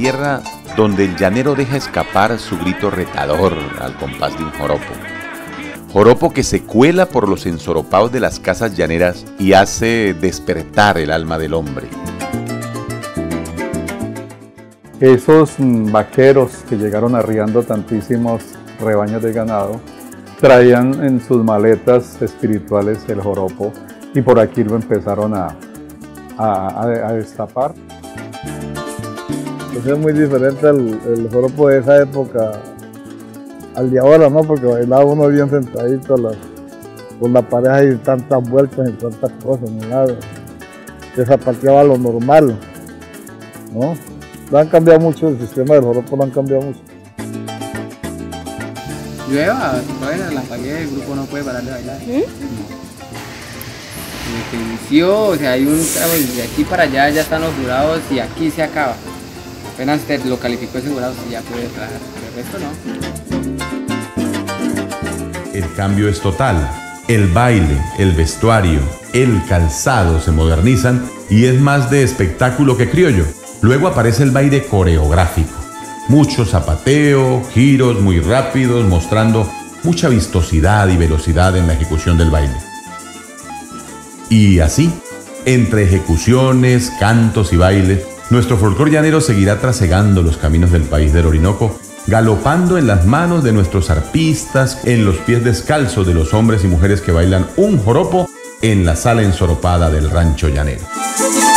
tierra donde el llanero deja escapar su grito retador al compás de un joropo. Joropo que se cuela por los ensoropados de las casas llaneras y hace despertar el alma del hombre. Esos vaqueros que llegaron arriando tantísimos rebaños de ganado traían en sus maletas espirituales el joropo y por aquí lo empezaron a destapar. Pues es muy diferente el joropo de esa época al de ahora, ¿no? Porque bailaba uno bien sentadito con la pareja y tantas vueltas y tantas cosas, ¿no? Se zapateaba lo normal, ¿no? Lo han cambiado mucho, el sistema del joropo lo han cambiado mucho. Llueva, bueno, la pagué, el grupo no puede parar de bailar. No. Desde que inició, o sea, hay un de aquí para allá ya están los jurados y aquí se acaba. Apenas lo calificó ese jurado y ya puede trabajar, pero el resto no. El cambio es total. El baile, el vestuario, el calzado se modernizan y es más de espectáculo que criollo. Luego aparece el baile coreográfico. Mucho zapateo, giros muy rápidos, mostrando mucha vistosidad y velocidad en la ejecución del baile. Y así, entre ejecuciones, cantos y bailes, nuestro folclor llanero seguirá trasegando los caminos del país del Orinoco, galopando en las manos de nuestros arpistas, en los pies descalzos de los hombres y mujeres que bailan un joropo en la sala ensoropada del rancho llanero.